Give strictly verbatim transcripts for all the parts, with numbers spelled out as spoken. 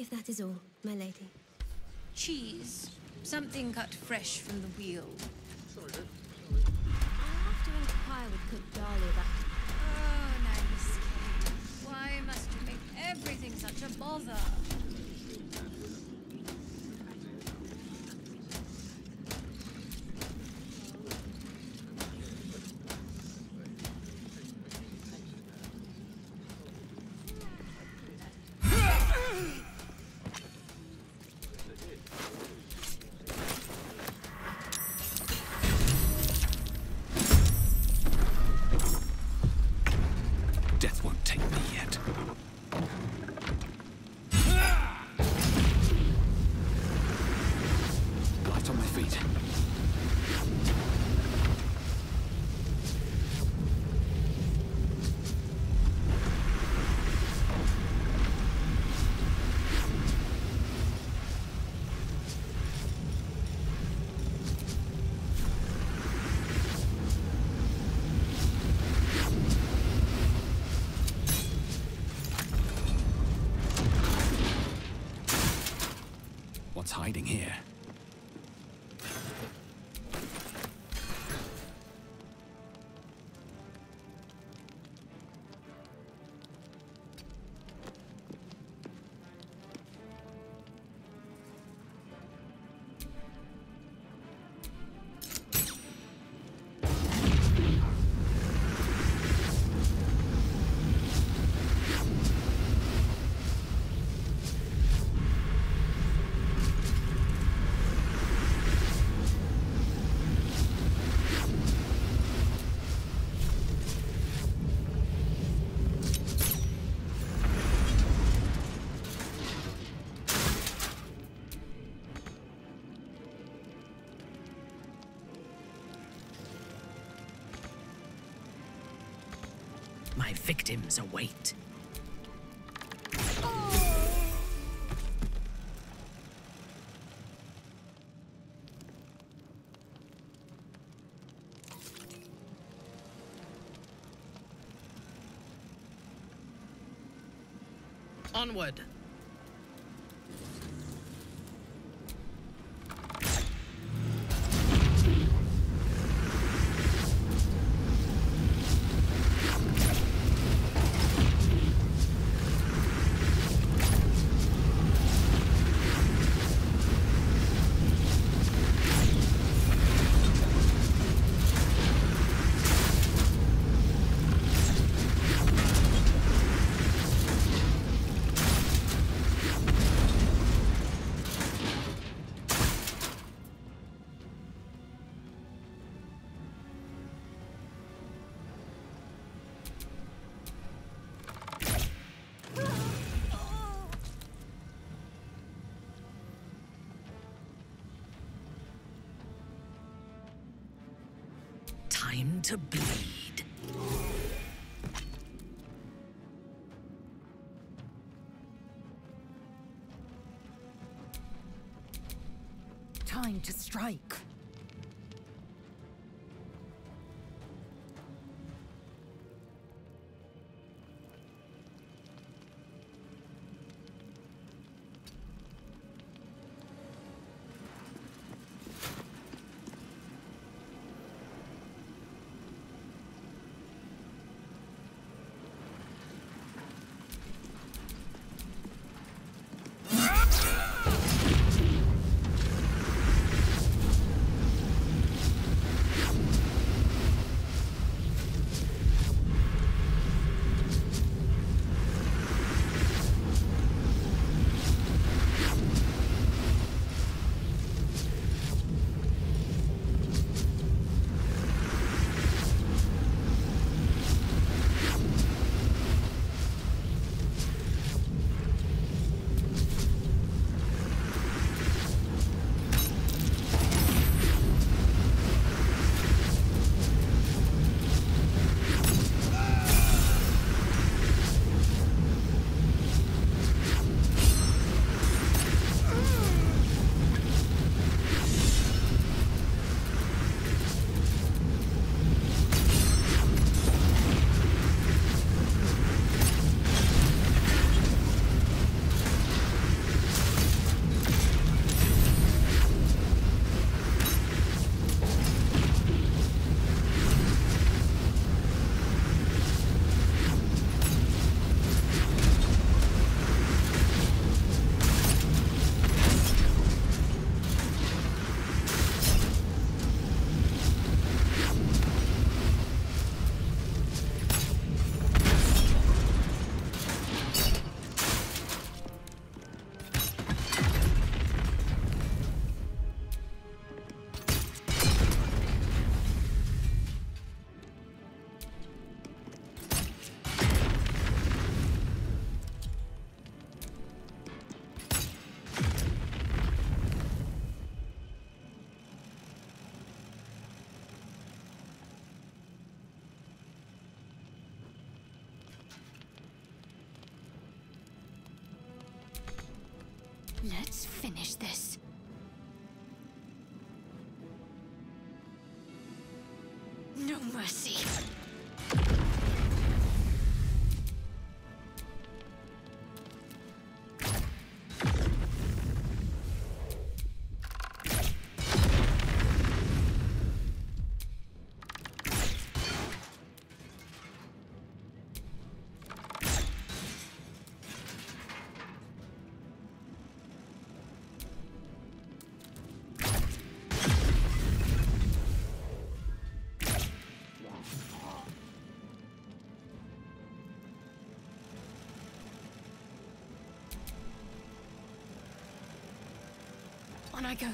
if that is all, my lady. Cheese. Something cut fresh from the wheel. I'll have to inquire with Cook Darley about... Oh, nice. Why must you make everything such a bother? What's hiding here? My victims await. Onward. Time to bleed. Time to strike. Let's finish this. No mercy. On I go.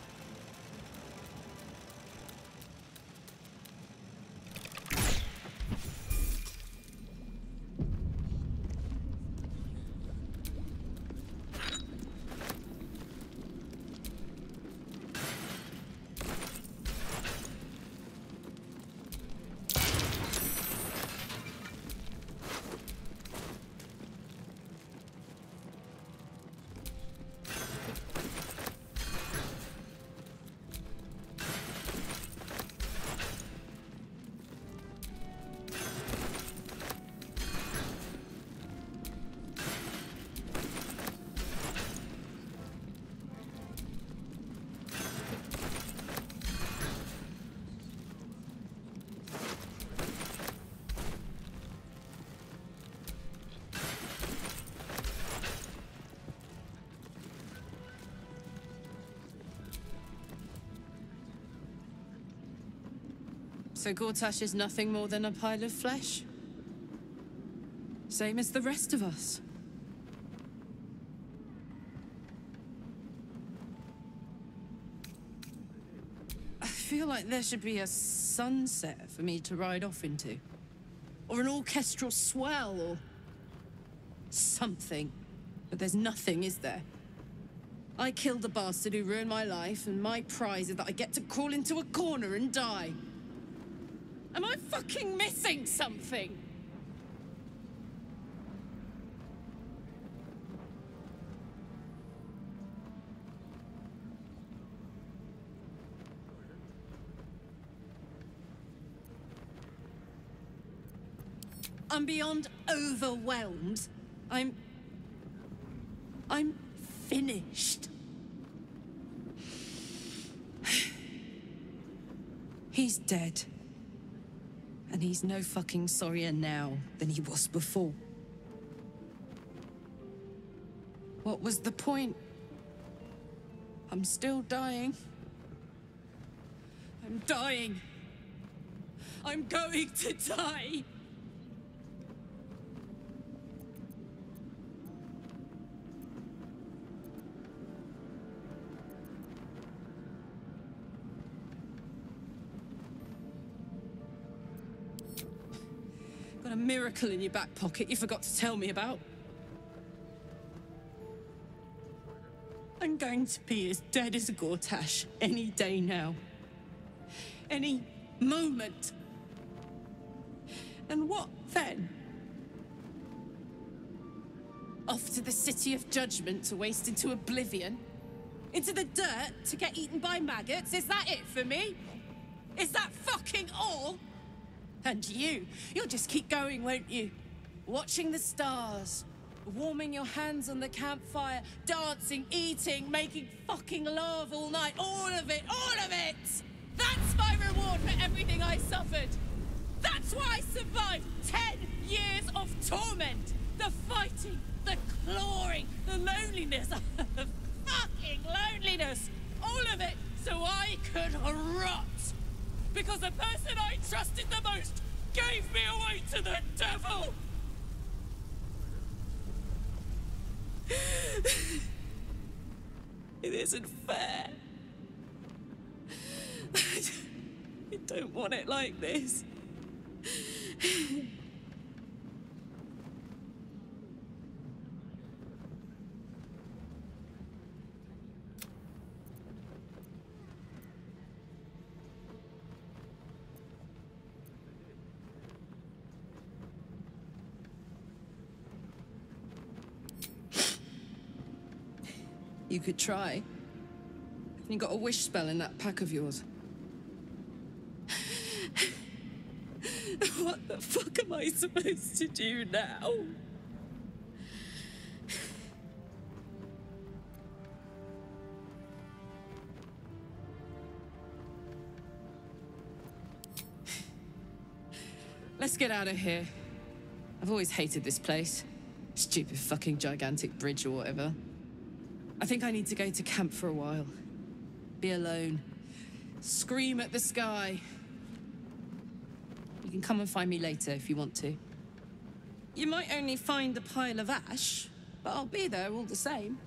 So Gortash is nothing more than a pile of flesh? Same as the rest of us. I feel like there should be a sunset for me to ride off into. Or an orchestral swell, or something. But there's nothing, is there? I killed the bastard who ruined my life, and my prize is that I get to crawl into a corner and die. Am I fucking missing something? I'm beyond overwhelmed. I'm... I'm finished. He's dead. And he's no fucking sorrier now than he was before. What was the point? I'm still dying. I'm dying. I'm going to die. Got a miracle in your back pocket you forgot to tell me about. I'm going to be as dead as a Gortash any day now. Any moment. And what then? Off to the City of Judgment to waste into oblivion? Into the dirt to get eaten by maggots? Is that it for me? Is that fucking all? And you, you'll just keep going, won't you? Watching the stars, warming your hands on the campfire, dancing, eating, making fucking love all night. All of it, all of it! That's my reward for everything I suffered. That's why I survived ten years of torment. The fighting, the clawing, the loneliness, the fucking loneliness. All of it so I could rot. Because the person I trusted the most gave me away to the devil! It isn't fair. I don't want it like this. You could try. You got a wish spell in that pack of yours. What the fuck am I supposed to do now? Let's get out of here. I've always hated this place. Stupid fucking gigantic bridge or whatever. I think I need to go to camp for a while. Be alone. Scream at the sky. You can come and find me later if you want to. You might only find a pile of ash, but I'll be there all the same.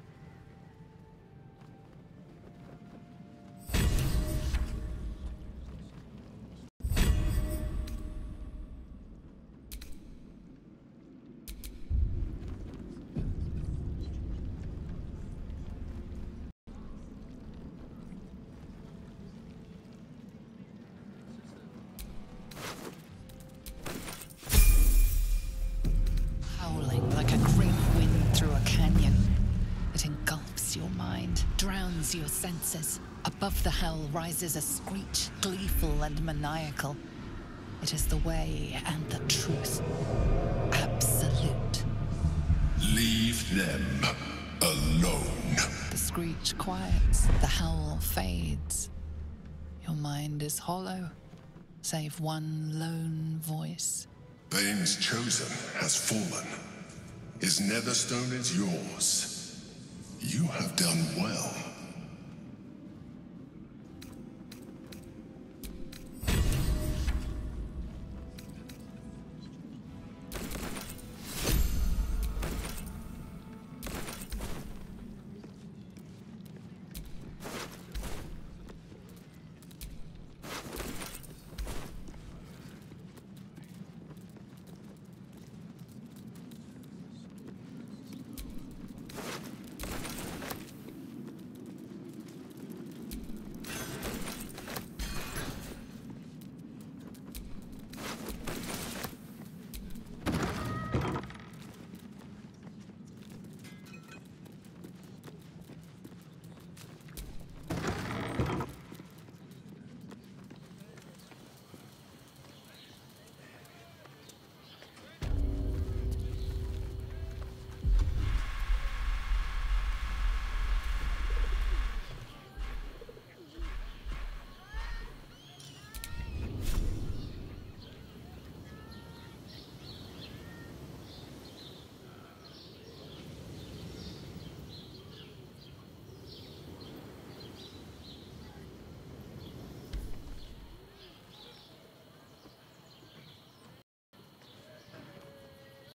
Your senses. Above the hell rises a screech, gleeful and maniacal. It is the way and the truth. Absolute. Leave them alone. The screech quiets, the howl fades. Your mind is hollow, save one lone voice. Bane's chosen has fallen. His netherstone is yours. You have done well.